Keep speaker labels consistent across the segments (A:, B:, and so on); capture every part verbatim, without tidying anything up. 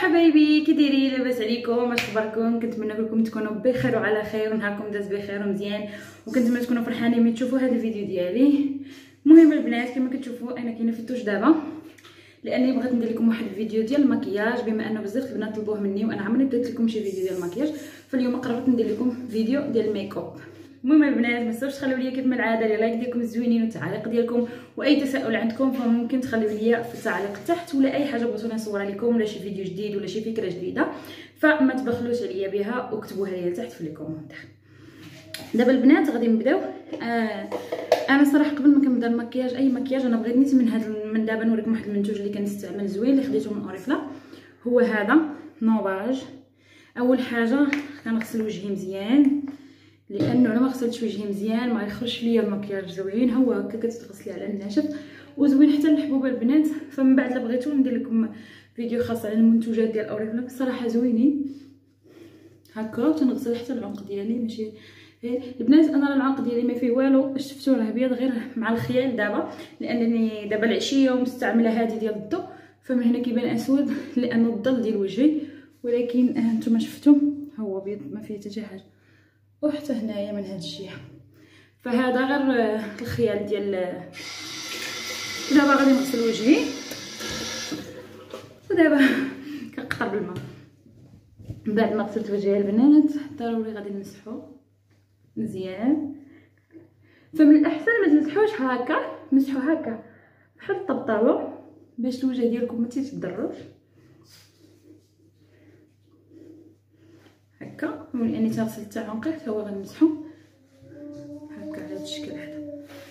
A: حبايبي، كي دايرين؟ لاباس عليكم؟ اش اخباركم؟ كنتمنى كلكم تكونوا بخير وعلى خير ونهاركم داز بخير ومزيان، وكنتمنى تكونوا فرحانين ملي تشوفوا هذا الفيديو ديالي. المهم البنات، كما كتشوفوا انا كاينه في الدوش دابا لاني بغيت ندير لكم واحد الفيديو ديال المكياج، بما انه بزاف البنات طلبوه مني وانا عمرني درت لكم شي فيديو ديال المكياج، فاليوم قررت ندير لكم فيديو ديال الميك اب. المهم البنات، ما تنساوش تخليو ليا كيف ما العاده لي لايك ديالكم الزوينين والتعاليق ديالكم، واي تساؤل عندكم فممكن تخليو ليا في التعليق تحت، ولا اي حاجه بغيتوني نصورها لكم ولا شي فيديو جديد ولا شي فكره جديده فما تبخلوش عليا بها وكتبوها ليا تحت في لي كومونتير. دابا البنات غادي نبداو. آه انا صراحه قبل ما كنبدا المكياج اي مكياج انا بغيت نيت من هذا من دابا نوريكم واحد المنتوج اللي كنستعمل زوين اللي خديته من اوريفلا، هو هذا نوفاج. اول حاجه كنغسل وجهي مزيان لانه انا ما غسلتش وجهي مزيان ما يخرجش ليا المكياج زوين. هو هكا كتغسلي على الناشف وزوين حتى الحبوبه البنات. فمن بعد الا بغيتو ندير لكم فيديو خاص على المنتوجات ديال اوريفلا، بصراحه زوينين هكا. وتنغسل حتى العنق ديالي ماشي البنات، انا العنق ديالي ما فيه والو، شفتو راه ابيض غير مع الخيال دابا لانني دابا العشيه ومستعمله هذه ديال الضو، فمن هنا كيبان اسود لانه الظل ديال وجهي، ولكن هانتوما شفتوا هو ابيض ما فيه حتى شي حاجه. وحتى هنايا من هاد الجهه، فهذا غير الخيال ديال. دابا غادي نغسل وجهي ودابا كنقطر بالماء. من بعد ما غسلت وجهي البنات ضروري غادي نمسحو مزيان. فمن الاحسن ما تمسحوش هكا، مسحو هكا بحال الطبطبه باش الوجه ديالكم ما تيتضرش هكا. ولاني تغسل حتى عنقي حتى هو غنمسحو هكا على هذا الشكل هذا.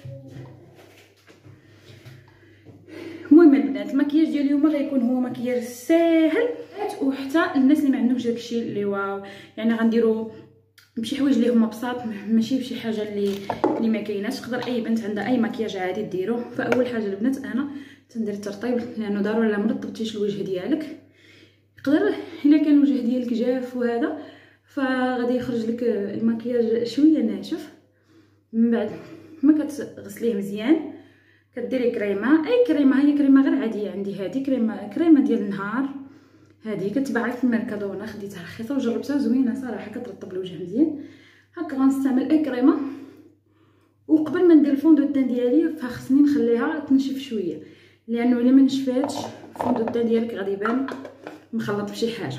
A: المهم البنات، المكياج ديال اليوم غيكون هو مكياج ساهل وحتى الناس اللي ما عندهمش داكشي اللي واو، يعني غنديروا بشي حوايج اللي هما بساط ماشي بشي حاجه اللي اللي ما كايناش. تقدر اي بنت عندها اي مكياج عادي ديروه. فاول حاجه البنات انا تندير الترطيب لانه ضروري الا ما رطبتيش الوجه ديالك يقدر الا كان الوجه ديالك جاف وهذا فغادي يخرج لك المكياج شويه ناشف. من بعد ما كتغسليه مزيان كديري كريمه، اي كريمه، هي كريمه غير عاديه عندي، هذه كريمه كريمه ديال النهار، هذه كتباع في الميركادونا، خديتها رخيصه وجربتها زوينه صراحه كترطب الوجه مزيان. هكا غنستعمل اي كريمه. وقبل ما ندير الفوندو تان ديالي فخصني نخليها تنشف شويه لانه الا ما نشفاتش الفوندو تان ديالك غادي يبان مخلط بشي حاجه.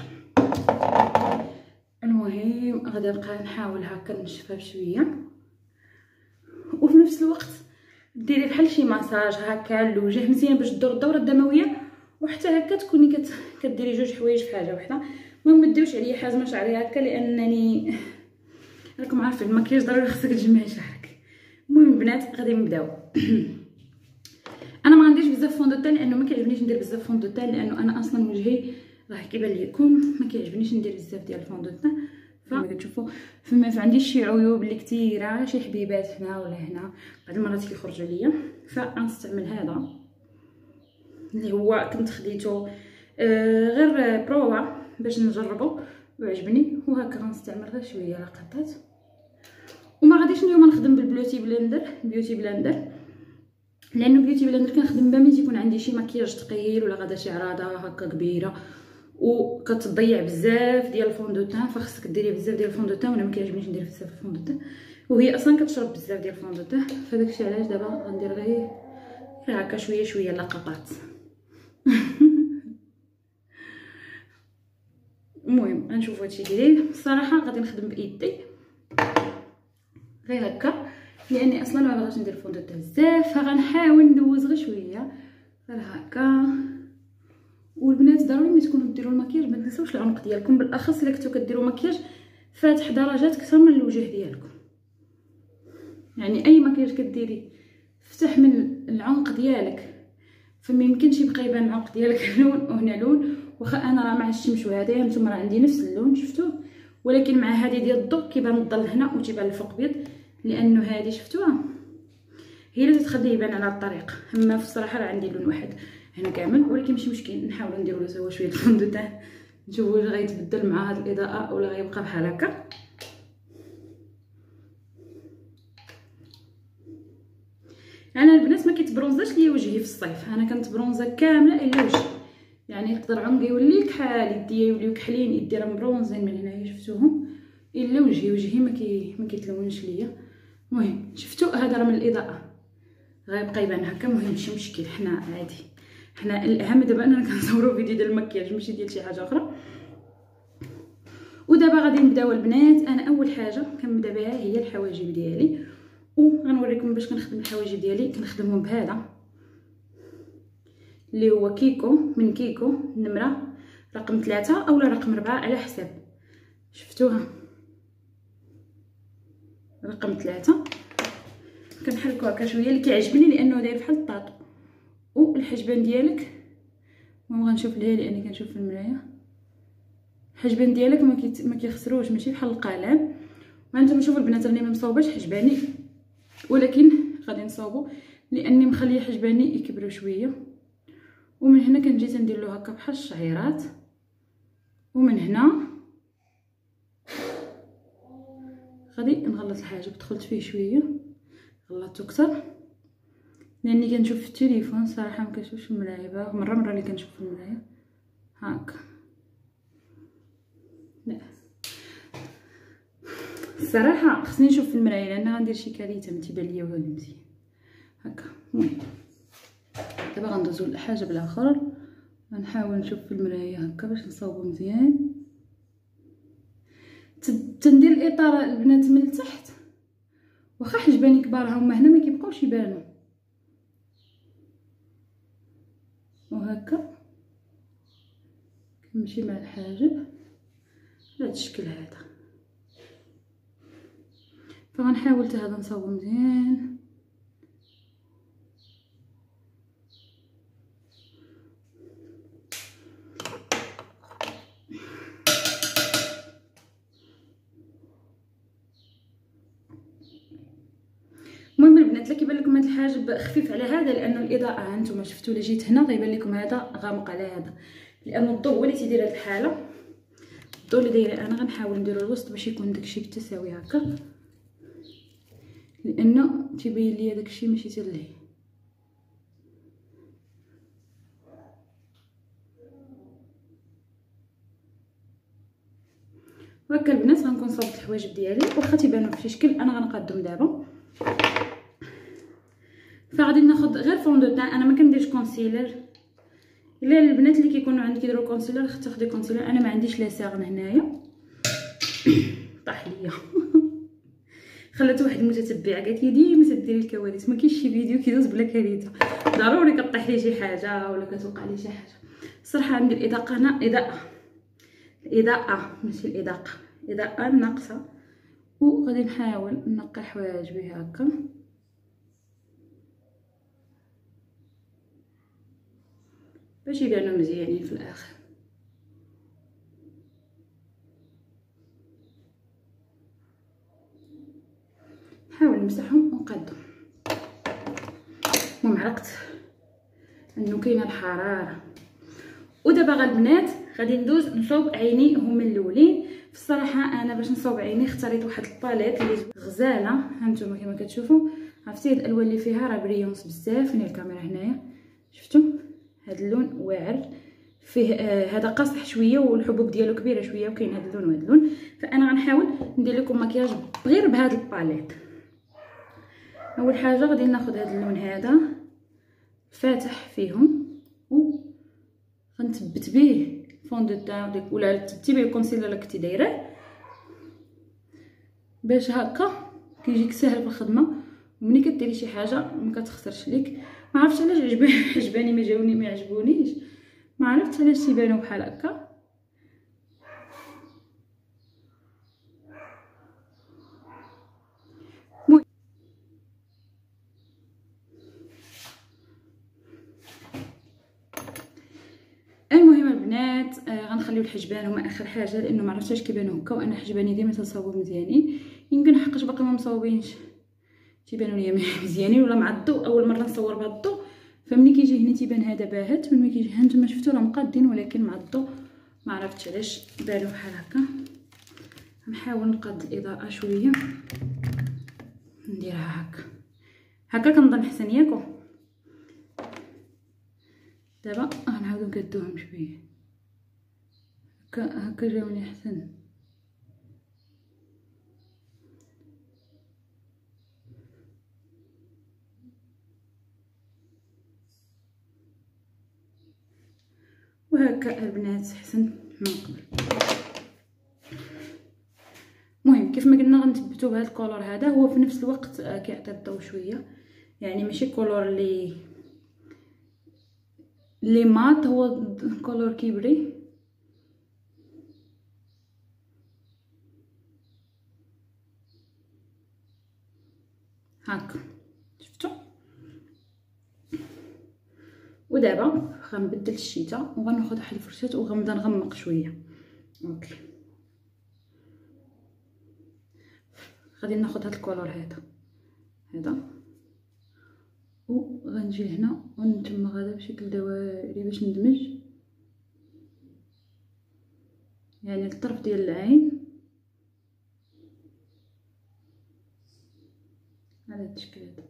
A: المهم غادي نبقى نحاول هكا نشفها بشويه، وفي نفس الوقت ديري بحال شي مساج هكا للوجه مزيان باش تدور الدوره الدمويه، وحتى هكا تكوني كت... كديري جوج حوايج في حاجه واحده. المهم ما ديوش عليا حازمه شعري هكا لانني راكم عارفين المكياج ضروري خصك تجمعي شعرك. المهم البنات غادي نبداو. انا ما غنديرش بزاف فوندوتان لانه ما كيعجبنيش ندير بزاف فوندوتان لانه انا اصلا وجهي راه كيبان لكم ما كيعجبنيش ندير بزاف ديال الفوندوتان. فما كتشوفوا فما عنديش شي عيوب اللي كثيره، شي حبيبات هنا ولا هنا بعض المرات كيخرجوا ليا، فغنستعمل هذا اللي هو كنت خديته آه غير بروفا باش نجربه وعجبني، وهكا غنستعمل غير شويه لقطات. وما غاديش اليوم نخدم بالبيوتي بلندر بيوتي بلندر لانه بيوتي بلندر كنخدم بها ملي تيكون عندي شي مكياج ثقيل ولا غادا شي عراضه هكا كبيره وكتضيع بزاف ديال الفوندوتان، فخصك ديري بزاف ديال الفوندوتان وانا ما كيعجبنيش ندير بزاف الفوندوتان وهي اصلا كتشرب بزاف ديال الفوندوتان، فداكشي علاش دابا غندير غير هكا شويه شويه لقطات. المهم غنشوفوا هادشي ديالي. الصراحه غادي نخدم بايدي غير هكا لاني اصلا ما بغيتش ندير الفوندوتان بزاف، فغنحاول ندوز غير شويه غير هكا. والبنات ضروري ملي تكونوا ديروا المكياج ما تنساوش العنق ديالكم، بالاخص الا كنتو كديروا مكياج فاتح درجات اكثر من الوجه ديالكم. يعني اي مكياج كديري فتح من العنق ديالك فما يمكنش يبقى يبان العنق ديالك لون وهنا لون. واخا انا راه مع الشمس وهذا نتوما راه عندي نفس اللون شفتوه، ولكن مع هذه ديال الضوء كيبان الظل هنا وتيبان الفوق بيض لانه هذه شفتوها هي اللي تخليه يبان على الطريق. اما في الصراحه راه عندي لون واحد هنا كامل، ولكن ماشي مشكل نحاولوا نديروا له سوا شويه الفوندوتان نشوفوا واش غيتبدل مع هذه الاضاءه ولا غيبقى بحال هكا. انا البنات ما كيتبرونزاش ليا وجهي في الصيف، انا كنتبرونزا كامله الا وجهي يعني يقدر عنقي يولي كحال يديا يوليو كحلين، يدي راه مبرونزين من هنايا شفتوهم، الا وجهي وجهي ما كي ما كيتلونش ليا. المهم شفتوا هذا راه من الاضاءه غيبقى يبان هكا. المهم ماشي مشكل، حنا عادي، حنا الاهم دابا اننا كنصوروا فيديو ديال المكياج ماشي ديال شي حاجه اخرى. ودابا غادي نبداو البنات. انا اول حاجه كنبدا بها هي الحواجب ديالي، وغنوريكم باش كنخدم الحواجب ديالي. كنخدمهم بهذا اللي هو كيكو من كيكو النمره رقم ثلاثة اولا رقم أربعة على حساب. شفتوها رقم ثلاثة. كنحركو هكا شويه، اللي كيعجبني لانه داير بحال الطاطو. والحجبان ديالك ما غنشوف ليها لاني كنشوف في المرايه، الحجبان ديالك ما كيت... ما كيخسروش، ماشي بحال القلم. وانتم شوفوا البنات راني ما مصوباش حجباني، ولكن غادي نصوبو لاني مخليه حجباني يكبروا شويه. ومن هنا كنجي تندير له هكا بحال الشعيرات، ومن هنا غادي نغلط الحاجب. دخلت فيه شويه غلطته اكثر لاني كنشوف في التليفون صراحه ما كنشوفش المرايه. مره مره اللي كنشوف في المرايه هكا. لا الصراحه خصني نشوف في المرايه لان غندير شي كارثه ما تيبان ليا والو مزيان هكا. المهم دابا غندوزو للحاجب الاخر، غنحاول نشوف في المرايه هكا باش نصاوبو مزيان. تندير الاطار البنات من التحت، واخا حجباني كبار هما هنا ما كيبقاوش يبانوا، وهكا كنمشي مع الحاجب بهذا الشكل هذا. فغنحاول حتى هذا نصاوبو مزيان. المهم البنات لا كيبان لكم هذا الحاجب خفيف على هذا لانه الاضاءه ها نتوما شفتوا، الا جيت هنا غيبان لكم هذا غامق على هذا لانه الضوء هو اللي تيدير هذه الحاله. الضوء اللي دايره انا غنحاول نديرو الوسط باش يكون داكشي بالتساوي هكا، لانه تيبين ليا داكشي ماشي حتى لهيه. وهكا البنات غنكون صوبت الحواجب ديالي، واخا تيبانو في شي شكل انا غنقادهم دابا. فغادي ناخذ غير فون دو تان، انا ما كنديرش كونسيلر. الا البنات اللي كيكونوا عندي كيديروا كونسيلر تاخدي كونسيلر، انا ما عنديش لا ساغن هنايا طاح ليا خلات واحد المتتبع قالت لي ديما تديري الكوارث، ما كاينش شي فيديو كيدوز بلا كارثه، ضروري كطيح لي شي حاجه ولا كتوقع لي شي حاجه. الصراحه عندي الاضاءه هنا اضاءه الاضاءه ماشي الاضاءه اضاءه ناقصه. وغادي نحاول نقي حواجبي هكا باش يبانو مزيانين في الاخر. نحاول نمسحهم ونقادهم. المهم عرفت انه كاينه الحراره. ودابا غا البنات غادي ندوز نصوب عيني هما الاولين. في الصراحه انا باش نصوب عيني اختاريت واحد الباليت اللي غزاله، ها نتوما كما كتشوفوا. عرفتي هاد الالوان اللي فيها راه بريونس بزاف. فين الكاميرا هنايا شفتوا هاد اللون واعر فيه، آه هذا قاصح شويه والحبوب ديالو كبيره شويه، وكاين هاد اللون وهاد اللون. فانا غنحاول ندير لكم مكياج غير بهاد الباليت. اول حاجه غادي ناخذ هاد اللون هذا فاتح فيهم، و غنثبت به فون دو تان ولا تثبتي به الكونسيلر اللي كنتي دايره باش هكا كيجيك ساهل في الخدمه. وملي كديري شي حاجه ما كتخسرش ليك. ما عرفتش علاش عجباني عجباني ما جاوني ما عجبونيش، ما عرفتش علاش تيبانو بحال هكا. المهم البنات آه غنخليو الحجبان هما اخر حاجه لانه ما عرفتش كيبانو هكا، وانا حجباني ديما تنصاوبو مزيانين. يمكن حقاش باقي ما مصاوبينش تيبانوا ليا مزيانين ولا مع الضوء. اول مره نصور بهذا الضوء فملي كيجي هنا تيبان هذا باهت، ملي كيجي ها نتوما شفتوا راه مقادين، ولكن مع الضوء ما عرفتش علاش بانوا بحال هكا. نحاول نقاد الاضاءه شويه نديرها هكا هكا كنظن حسن ياكو. دابا غنعاودو نكدوهم شويه هكا هكا جاوني احسن. وهكا البنات احسن من قبل. المهم كيف ما قلنا غنثبتو بهذا الكولور هذا، هو في نفس الوقت كيعطي الضوء شويه، يعني ماشي كولور لي لي مات، هو كولور كيبري. هاكا شفتوا. ودابا غنبدل الشيته وغناخذ واحد الفرشاه وغنبدا نغمق شويه. اوكي غادي ناخذ هذا الكولور هذا هذا وغنجي لهنا ونتمغ هذا بشكل دوائري باش ندمج يعني الطرف ديال العين على هذا الشكل هذا.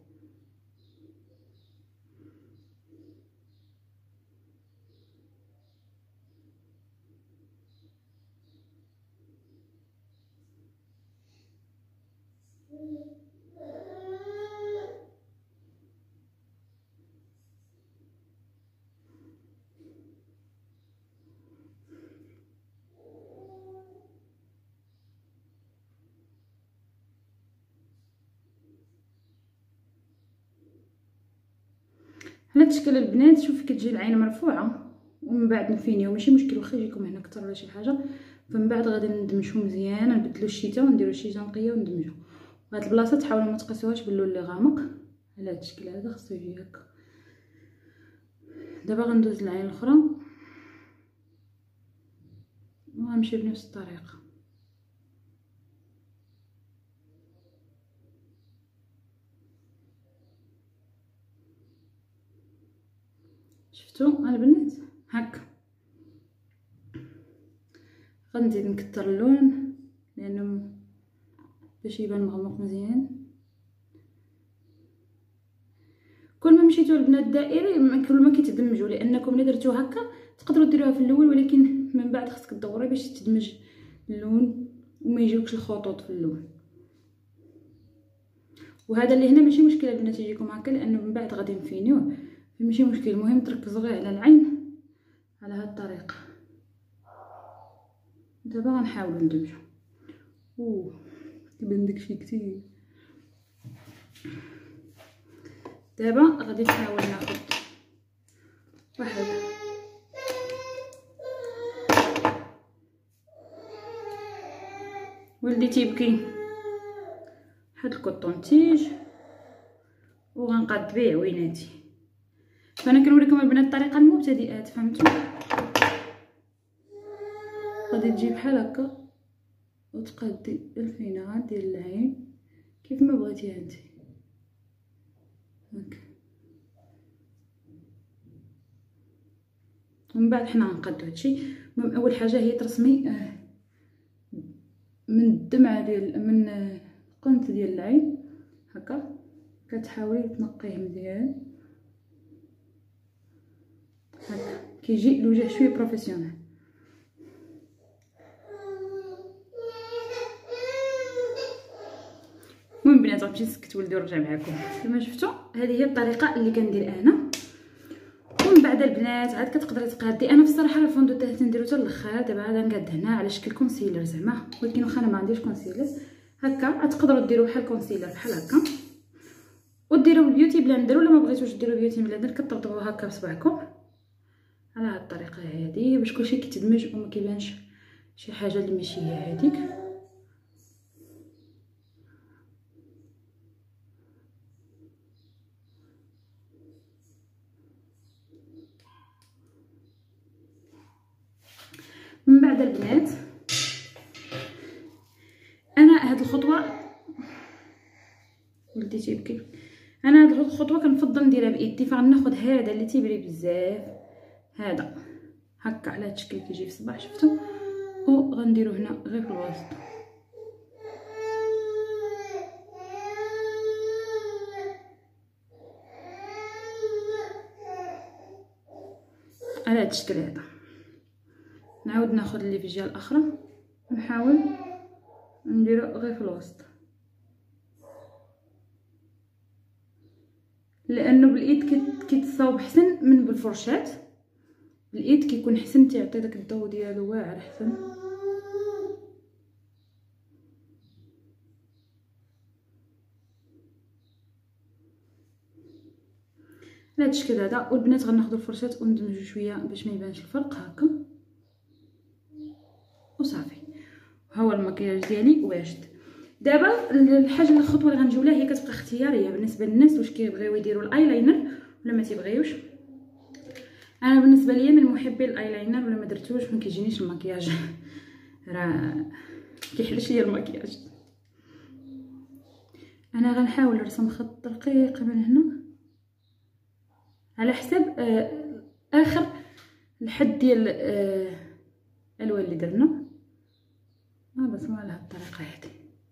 A: على الشكل البنات شوفي كتجي العين مرفوعه ومن بعد نفينيو ماشي مشكل واخا يجيكم هنا اكثر ولا شي حاجه. فمن بعد غادي ندمجو مزيان نبدلو الشيته ونديرو الشيته نقيه وندمجو. هاد البلاصه تحاولوا ما تقيسوهاش باللون اللي غامق على هاد الشكل هذا خصو يجي هكا. دابا غندوز العين الاخرى وغنمشي بنفس الطريقه. شفتوا البنات هكا. غنزيد نكتر اللون لانه باش يبان مغمق مزيان. كل ما مشيتوا البنات دائري كل ما كيتدمجوا، لانكم الا درتو هكا تقدروا ديروها في الاول ولكن من بعد خصك تدوري باش تدمج اللون وما يجيوكش الخطوط في اللون. وهذا اللي هنا ماشي مشكله البنات يجيكم هكا لانه من بعد غادي نفينيوه ماشي مشكل. المهم تركزوا غير على العين على هذه الطريقه. دابا غنحاولوا ندمجو. اوه كيبان داكشي كتير. دابا غادي نحاول ناخذ واحد ولدي تيبكي هاد الكوطونتيج وغنقاد به عويناتي. فانا كنوريكم البنات الطريقه المبتدئات فهمتوا. غادي تجي بحال هكا وتقادي الفينال ديال العين كيف ما بغيتيها انت هكا. ومن بعد حنا غنقادو هادشي. المهم اول حاجه هي ترسمي من الدمعه ديال من القنت ديال العين هكا، كتحاولي تنقيه مزيان هكا كيجي الوجه شويه بروفيسيونيل. المهم بنات غنمشي نسكت ولدي ونرجع معكم. كما شفتوا هذه هي الطريقه اللي كندير انا. ومن بعد البنات عاد كتقدري تقادي. انا في الصراحه الفوندو تاعي تنديرو حتى الاخر. دابا عاد نقاد هنا على شكل كونسيلر زعما، ولكن واخا انا ما عنديش كونسيلر هكا تقدروا ديروا بحال كونسيلر بحال هكا وديروا البيوتي بلندر، ولا ما بغيتوش ديروا بيوتي بلندر كطبطبوا هكا بصبعكم على هاد الطريقه هذه باش كلشي كيتدمج وما كيبانش شي حاجه اللي ماشي هي هذيك. من بعد البنات انا هاد الخطوه ولدي تيبكي انا هاد الخطوه كنفضل نديرها بايدي. فغناخذ هذا اللي تيبري بزاف هذا هكا على هاد الشكل كيجي في الصباح شفتوا، وغنديرو هنا غير في الوسط. على هذا الشكل هذا. نعاود ناخذ اللي في الجهه الاخرى ونحاول نديرو غير في الوسط، لانه بالايد كيتصاوب احسن من بالفرشاه. بالايد كيكون احسن، تيعطي داك الضوء ديالو واعر احسن. على هذا الشكل هذا. والبنات غناخذوا الفرشاه وندمجوا شويه باش ما يبانش الفرق هكا وصافي. ها هو المكياج ديالي واجد. دابا الحاجه الخطوه اللي غنجيو لها هي كتبقى اختياريه بالنسبه للناس واش كيبغيو يديروا الايلاينر ولا ما تيبغيوش. انا بالنسبه ليا من محبي الايلاينر، ولا ما درتوش ما كيجينيش المكياج راه كيحلش ليا المكياج. انا غنحاول نرسم خط رقيق من هنا على حساب آه اخر الحد ديال آه الالوان اللي درنا. ما بس على هاد الطريقه هادي.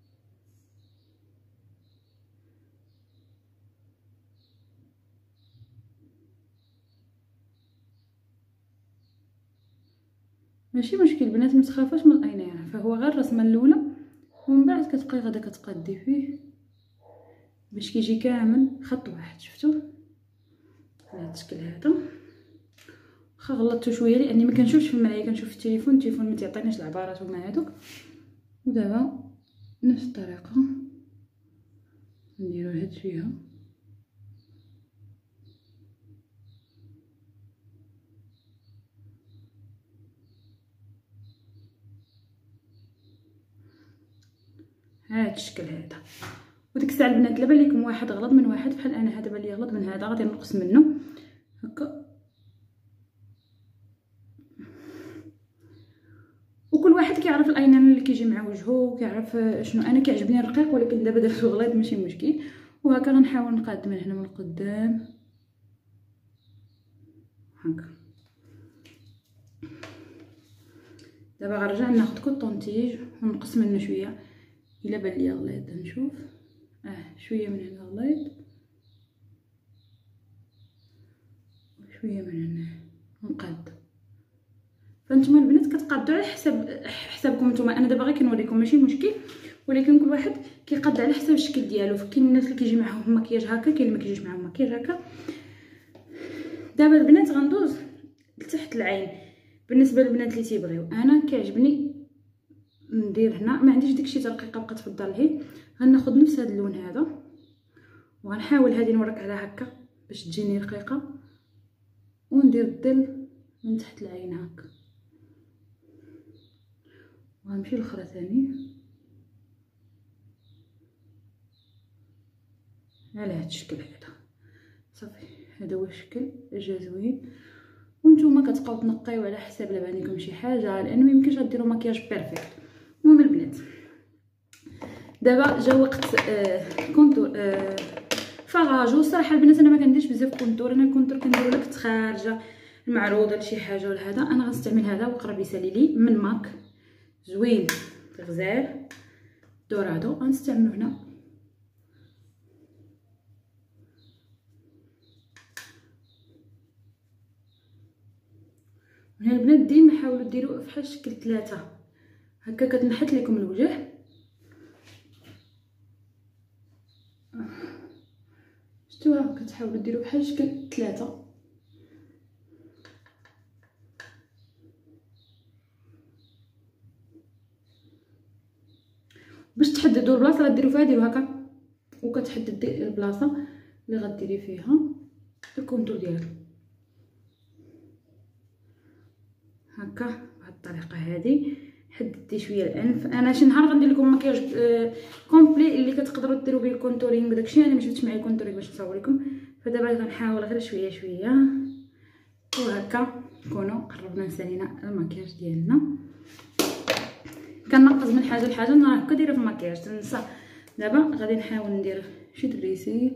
A: ماشي مشكل بنات، ما تخافوش من الايلاينر، فهو غير الرسمه الاولى ومن بعد كتبقاي غادا كتقادي فيه باش كيجي كامل خط واحد. شفتوا على هذا الشكل هذا. واخا غلطت شويه لاني ما كنشوفش في المرايه، كنشوف في التليفون، التليفون ما تيعطيناش العبارات وما هذوك. ودابا نفس الطريقه نديرو هاد فيها. هاد الشكل هذا. وديك الساعه البنات لابا ليكم واحد غلط من واحد، بحال انا هذا بان لي غلط من هذا، غادي نقص منه هكا. وكل واحد كيعرف الايلاينر اللي كيجي مع وجهه، كيعرف شنو. انا كيعجبني الرقيق ولكن دابا درتو غليظ ماشي مشكل. وهكا غنحاول نقاد من هنا من القدام هكا. دابا غنرجع ناخذ كوطونتيج ونقص منه شويه الا بان لي غليظ. نشوف اه شويه من هنا غليظ وشويه من هنا ونقاد. فانتم البنات كتقادوا على حسب حسابكم نتوما. انا دابا غير كنوريكم ماشي مشكل، ولكن كل واحد كيقاد على حسب الشكل ديالو. فكاين الناس اللي كيجي معاهم مكياج هكا، كاين اللي ما كيجيش معاهم مكياج هكا. دابا البنات غندوز لتحت العين بالنسبه للبنات اللي تيبغيو. انا كيعجبني ندير هنا، ما عنديش داكشي تاع رقيقه بقات تفضل لهي. غناخذ نفس هذا اللون هذا وغنحاول هذه نوريك على هكا باش تجيني رقيقه، وندير الظل من تحت العين هكا. وغنمشي الاخرى ثاني على هذا الشكل هذا. صافي هذا هو الشكل جا زوين. وانتوما كتبقاو تنقيو على حساب لابا عندكم شي حاجه، لانه ميمكنش غديروا مكياج بيرفكت. المهم البنات دابا جا وقت آه كونتور آه فراج. والصراحه البنات انا ما كنديرش بزاف كونتور. انا الكونتور كنديرو لك خارجه المعروضه لشي حاجه ولا هذا. انا غنستعمل هذا وقرب يسالي لي من ماك زوين غزال دورادو. غنستعملو هنا هنا البنات. ديما حاولوا ديروا فحال شكل ثلاثه هكا كتنحت لكم الوجه. شفتوها كتحاولوا ديروا بحال شكل ثلاثه. باش تحددوا البلاصه اللي ديروا فيها ديروا هكا، وكتحددي البلاصه اللي غديري فيها الكونتور ديالو هكا بهاد الطريقه هذه. حددتي شويه الانف. انا شي نهار غندير لكم مكياج آه كومبلي اللي كتقدروا ديروا به الكونتورينغ داكشي. انا ما شفتش معايا الكونتورينغ باش نصور لكم، فدابا غنحاول غير شويه شويه وهكا نكونوا قربنا نسالينا المكياج ديالنا. كنقص من حاجه لحاجه انا هكا دايره في المكياج تنسى. دابا غادي نحاول ندير شي دريسي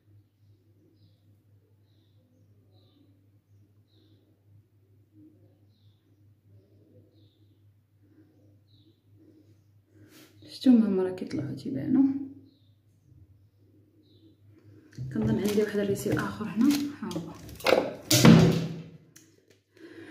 A: شفتوا هما راه كيطلعوا تيبانوا. كنظن عندي واحد الريسي اخر هنا ها هو.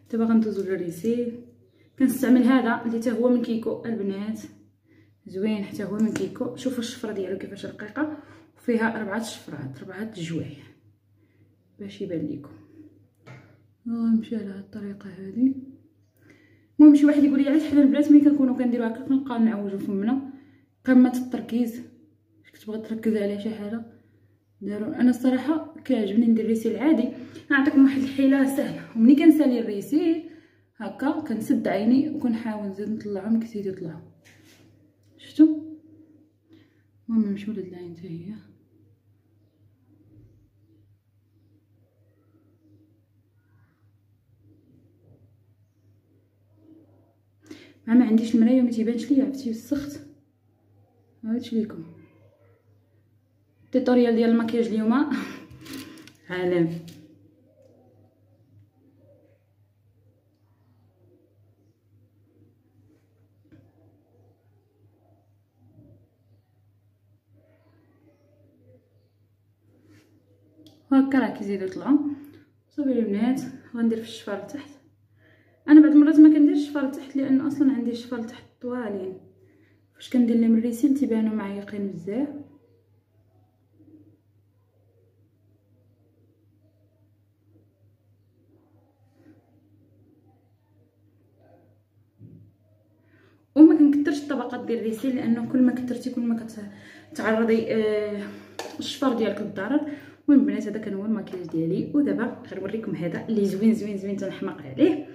A: دابا غندوزو للريسيل. كنستعمل هذا اللي حتى هو من كيكو البنات، زوين حتى هو من كيكو. شوفوا الشفره ديالو كيفاش رقيقه، وفيها اربعه شفرات، اربعه جوايه باش يبان لكم. غنمشي على هاد الطريقه هذه. المهم شي واحد يقول لي علاش حنا البنات ملي كنكونوا كنديروا هكا كنبقاو نعوجوا فمنا قمه التركيز، كتبغي تركز على شي حاجه داروا. انا الصراحه كيعجبني ندير ريسيل عادي. نعطيكم واحد الحيله سهله، وملي كنسالي الريسيل هكا كنسد عيني وكنحاول نزيد نطلعهم كيزيدوا يطلعوا. شفتوا؟ المهم نمشيو لهاد العين حتى هي. مع ما عنديش المرايه وما تيبانش ليا، عرفتي وسخت. هادشي ليكم التوتوريال ديال المكياج اليوم. عالم. وهكا راه كيزيدوا يطلعوا. صافي البنات غندير في الشفار لتحت. انا بعض المرات ما كنديرش الشفار لتحت لان اصلا عندي الشفار لتحت طوالين، فاش كندير لهم الريسيل تيبانوا معيقين بزاف. وما كنكثرش الطبقات ديال الريسيل لانه كل ما كثرتي كل ما كتعرضي آه الشفار ديالك للضرر. المهم البنات هذا كان هو الماكياج ديالي، ودابا غنوريكم هذا اللي زوين زوين زوين تنحماق عليه.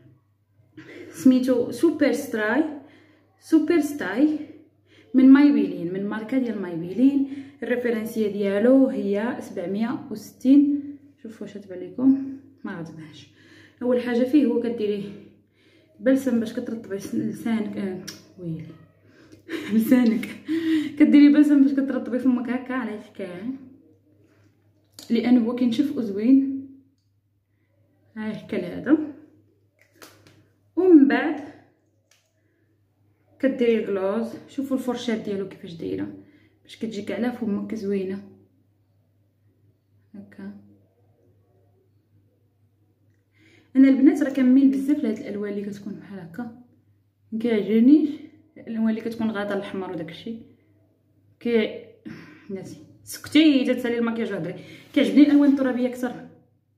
A: سميتو سوبر ستراي سوبر ستاي من مايبيلين، من ماركه ديال مايبيلين. الريفرنسيه ديالو هي سبعمية وستين. شوفوا واش تبان لكم، ما عجبهاش. اول حاجه فيه هو كديريه بلسم باش كترطبي لسانك. آه ويلي لسانك كديري بلسم باش كترطبي فمك هكا على كاع، لانه هو كينشف وزوين. ها هكا لهذا. ومن بعد كديري الكلوز. شوفوا الفرشات ديالو كيفاش دايره باش كتجيك على فمك زوينه هكا. انا البنات راه كنميل بزاف لهاد الالوان اللي كتكون بحال هكا، كيعجبنيش الالوان اللي كتكون غادا الاحمر وداكشي. كي ناسي سكتي تتسالي المكياج وهضري. كيعجبني الالوان الترابيه اكثر.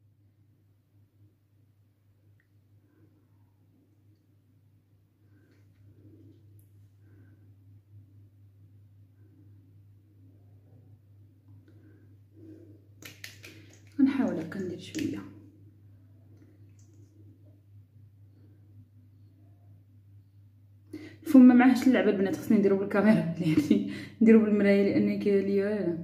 A: غنحاول هكا ندير شويه. الفم ما معاهش اللعبه البنات، خصني نديرو بالكاميرا يعني نديرو بالمرايه لاني كاين ليا.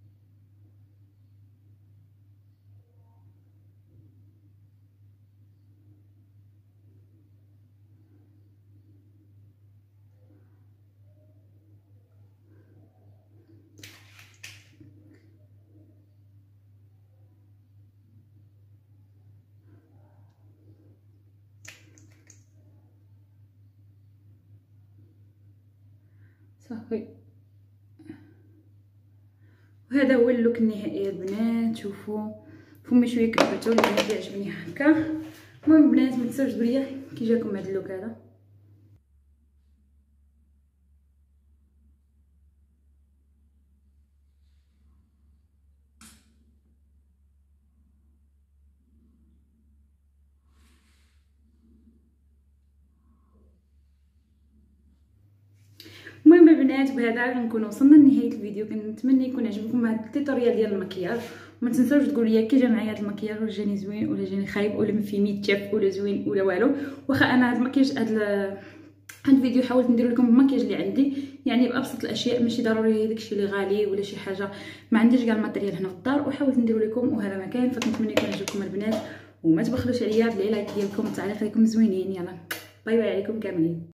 A: صافي وهذا هو اللوك النهائي البنات. شوفوا فمي شويه كبرتو لان كيعجبني هكا. المهم البنات ما تنساوش تقولوا لي كي جاكم هذا اللوك هذا. المهم البنات بهذا غنكون وصلنا لنهايه الفيديو. كنتمنى يكون عجبكم هذا التوتوريال ديال المكياج. وما تنساوش تقولوا لي كي جا معايا هذا المكياج، واش جاني زوين ولا جاني خايب ولا ما فيه ميتشاف ولا زوين ولا والو. واخا انا هذا المكياج هذا هاد الفيديو حاولت ندير لكم المكياج اللي عندي، يعني بابسط الاشياء، ماشي ضروري داكشي اللي غالي ولا شي حاجه. ما عنديش كاع الماتيريال هنا في الدار وحاولت ندير لكم وهذا ما كان. فكنتمنى يكون عجبكم البنات، وما تبخلوش عليا بلي لايك ديالكم والتعليق ديالكم زوينين. يلا باي باي عليكم كاملين.